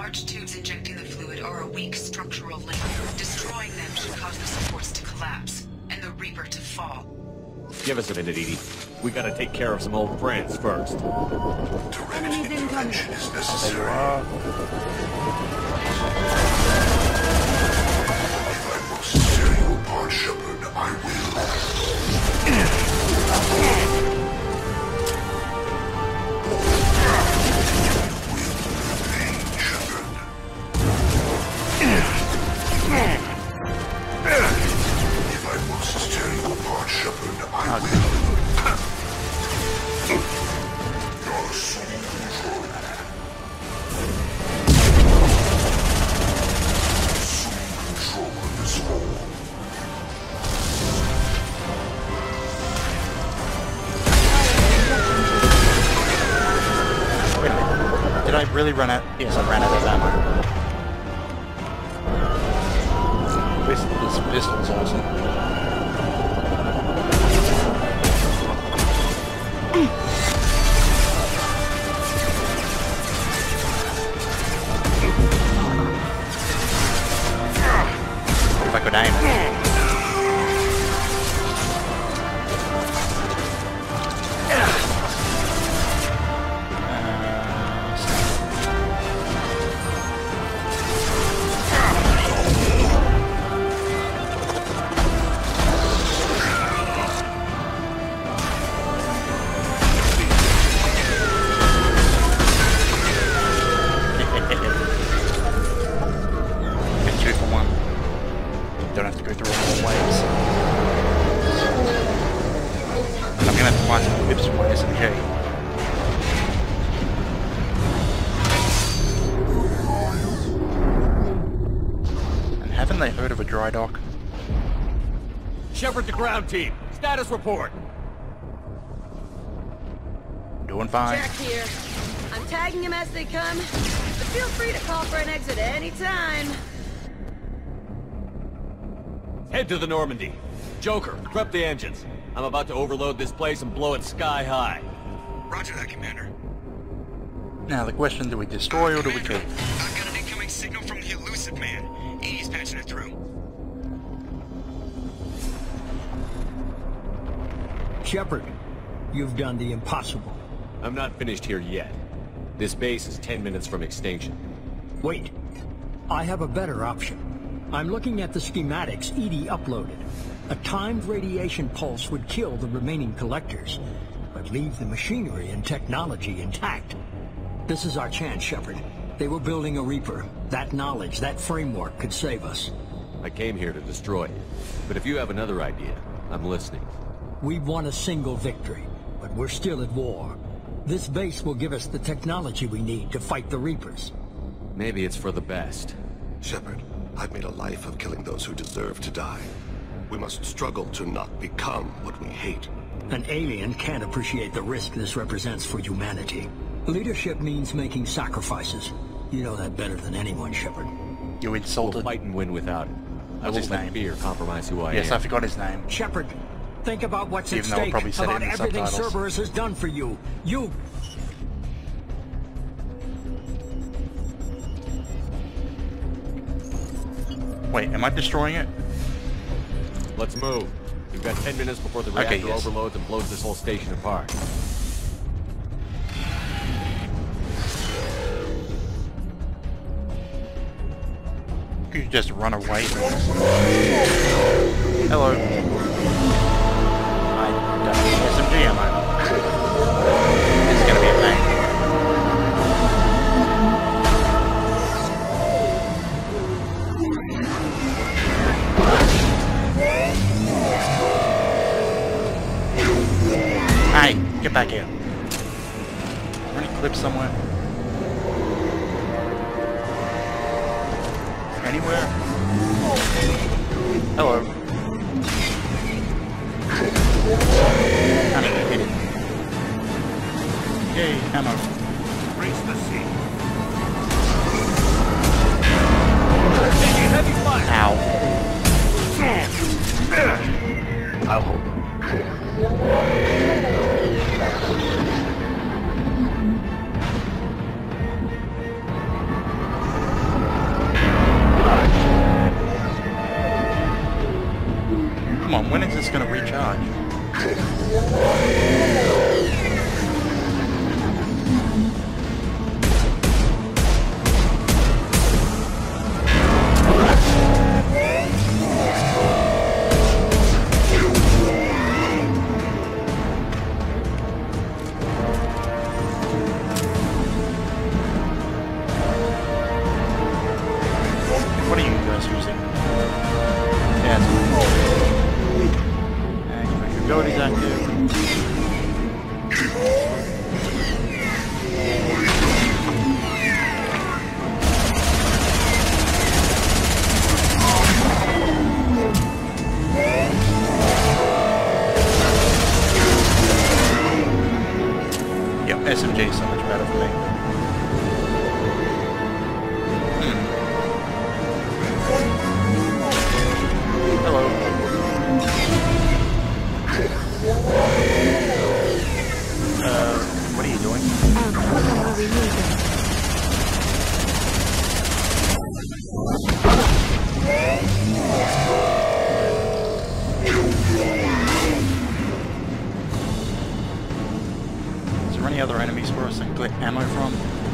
large tubes injecting the fluid are a weak structural link. Destroying them should cause the supports to collapse, and the Reaper to fall. Give us a minute, Edie. We gotta take care of some old friends first. Enemies incoming. Is necessary. If I must tear you apart, Shepard, I will. If I must tear you apart, Shepard, I will. You're assuming control. Assuming control of this hole. Wait a minute. Did I really run out? Yes, I ran out of ammo. This pistol's awesome. If I could aim it. Don't have to go through all the waves. I'm gonna have to find some whips for my SMG. And haven't they heard of a dry dock? Shepard to ground team. Status report. Doing fine. Jack here. I'm tagging them as they come, but feel free to call for an exit anytime. Head to the Normandy. Joker, prep the engines. I'm about to overload this place and blow it sky high. Roger that, Commander. Now the question, do we destroy or do we kill? I've got an incoming signal from the elusive man. Edie's patching it through. Shepard, you've done the impossible. I'm not finished here yet. This base is 10 minutes from extinction. Wait, I have a better option. I'm looking at the schematics Edie uploaded. A timed radiation pulse would kill the remaining collectors, but leave the machinery and technology intact. This is our chance, Shepard. They were building a Reaper. That knowledge, that framework could save us. I came here to destroy it. But if you have another idea, I'm listening. We've won a single victory, but we're still at war. This base will give us the technology we need to fight the Reapers. Maybe it's for the best. Shepard, I've made a life of killing those who deserve to die. We must struggle to not become what we hate. An alien can't appreciate the risk this represents for humanity. Leadership means making sacrifices. You know that better than anyone, Shepard. You We'll insulted. fight and win without it. I What's won't his let name? fear compromise who I Yes, am. I forgot his name. Shepard, think about what's Even at though I stake, probably said it about in the everything subtitles. Cerberus has done for you. You... Wait, am I destroying it? Let's move. We've got 10 minutes before the reactor yes. overloads and blows this whole station apart. You could just run away. Hello. I don't have SMG ammo. It's gonna be a pain. Hey, get back here. Is there any clips somewhere? Anywhere? Hello. I'm gonna hit it. Yay, ammo. Raise the sea. Taking heavy fire! Ow. I'll hold them. it's using. Yeah, and you make your abilities active. Yep, SMG is so much better for me. Hello. What are you doing? What are we using? Is there any other enemies for us to collect ammo from?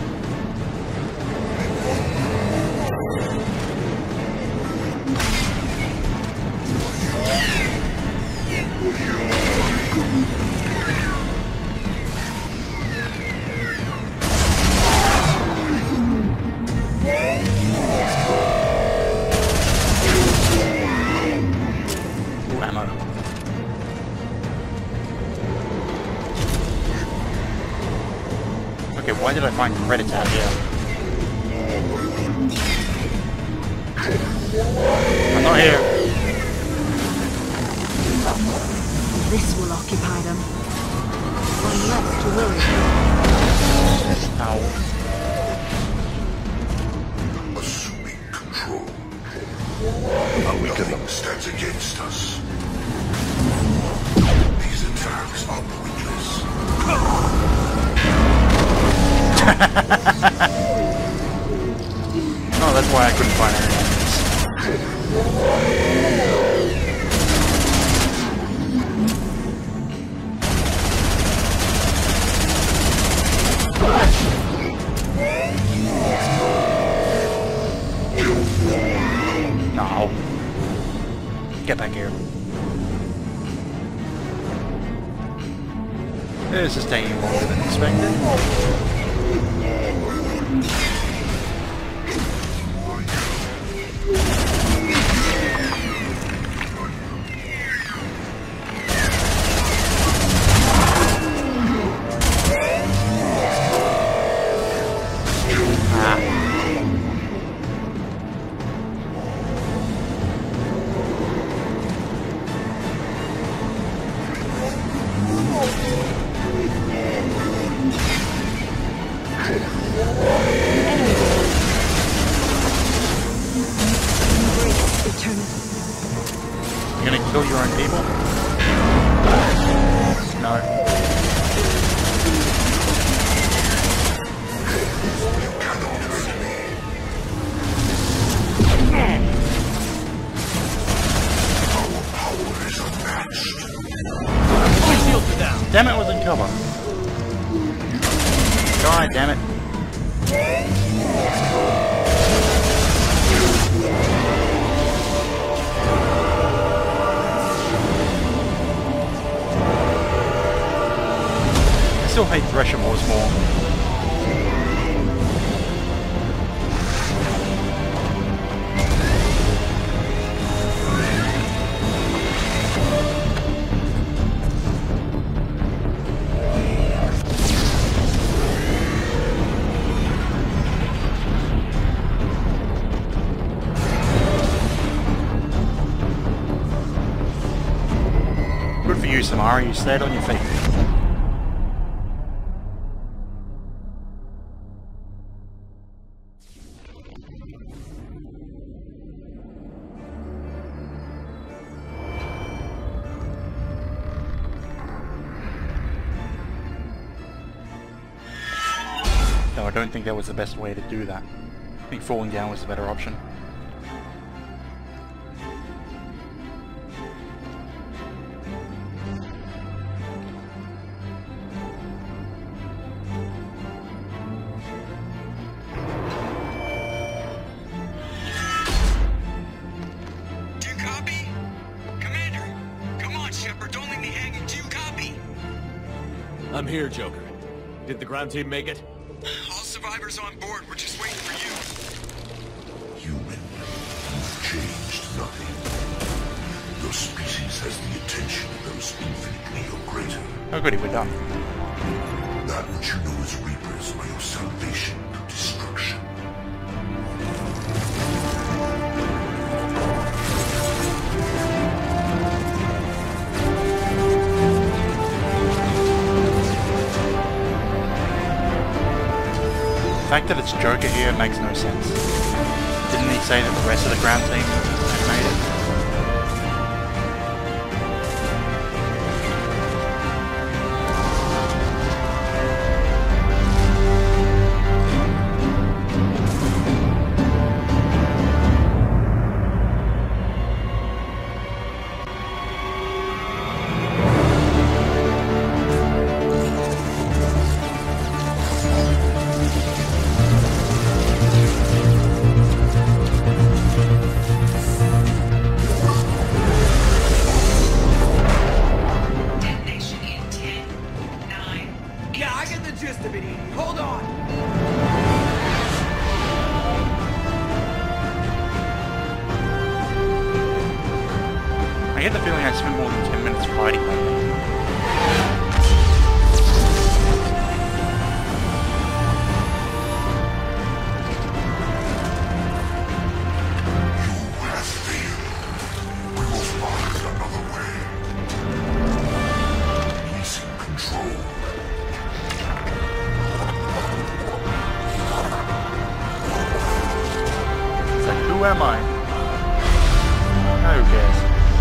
Ooh, ammo. Okay, why did I find credits out here? I'm not here. This will occupy them. One less to worry. Ow. Assuming control. A weakening stands against us. These attacks are pointless. Oh, that's why I couldn't find any enemies. No. Get back here. This is taking longer than expected. You're gonna kill your own people? No. Damn it, it was in cover. God damn it. I still hate Thresher Wars more. Good for you, Samara. You stayed on your feet. No, I don't think that was the best way to do that. I think falling down was the better option. Do you copy? Commander, come on, Shepard, don't leave me hanging. Do you copy? I'm here, Joker. Did the ground team make it? All survivors on board. We're just waiting for you. Human, you've Oh goody, we're done. That which you know as Reapers are your salvation to destruction. The fact that it's Joker here makes no sense. Didn't he say that the rest of the ground team had made it? I get the feeling I spent more than 10 minutes fighting them. You have failed. We will find another way. Releasing control. It's like, who am I? Who cares?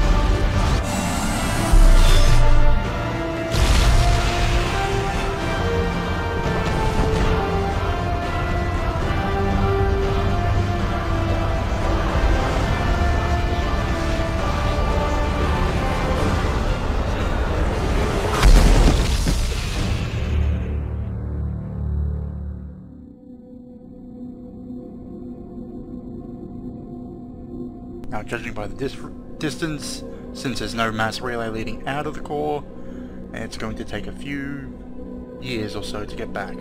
Now, judging by the distance, since there's no mass relay leading out of the core, it's going to take a few years or so to get back.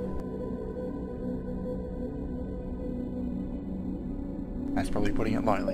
That's probably putting it lightly.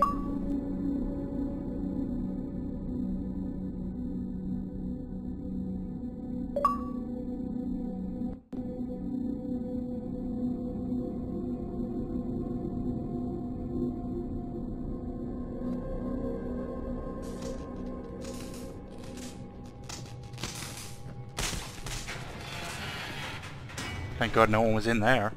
Thank God no one was in there.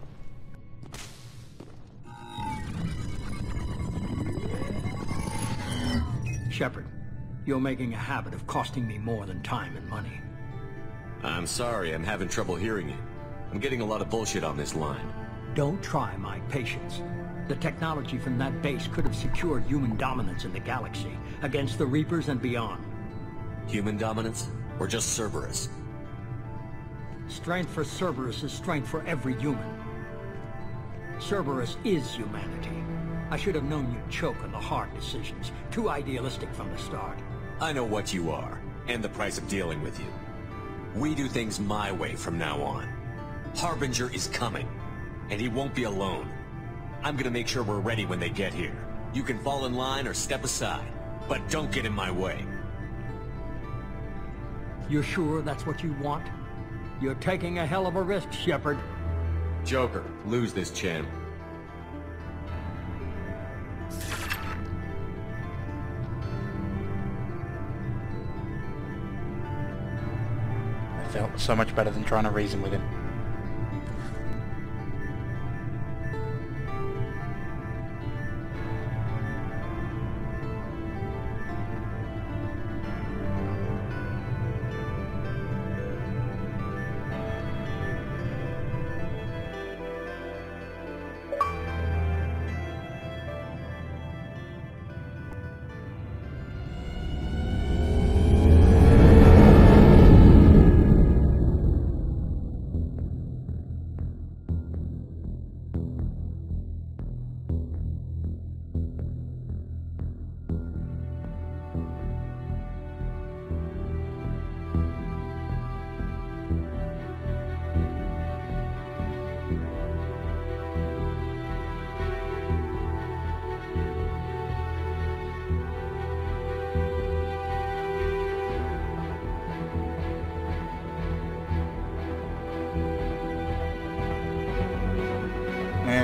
Shepard, you're making a habit of costing me more than time and money. I'm sorry, I'm having trouble hearing you. I'm getting a lot of bullshit on this line. Don't try my patience. The technology from that base could have secured human dominance in the galaxy against the Reapers and beyond. Human dominance? Or just Cerberus? Strength for Cerberus is strength for every human. Cerberus is humanity. I should have known you'd choke on the hard decisions. Too idealistic from the start. I know what you are, and the price of dealing with you. We do things my way from now on. Harbinger is coming, and he won't be alone. I'm gonna make sure we're ready when they get here. You can fall in line or step aside, but don't get in my way. You're sure that's what you want? You're taking a hell of a risk, Shepard. Joker, lose this champ. It felt so much better than trying to reason with him.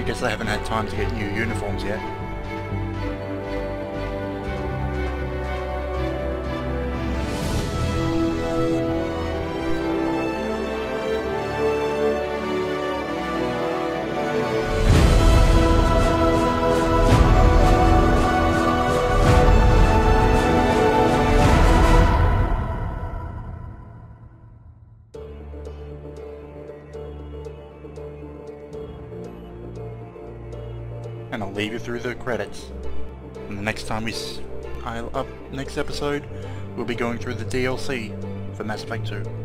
guess they haven't had time to get new uniforms yet. And I'll leave you through the credits. And the next time next episode, we'll be going through the DLC for Mass Effect 2.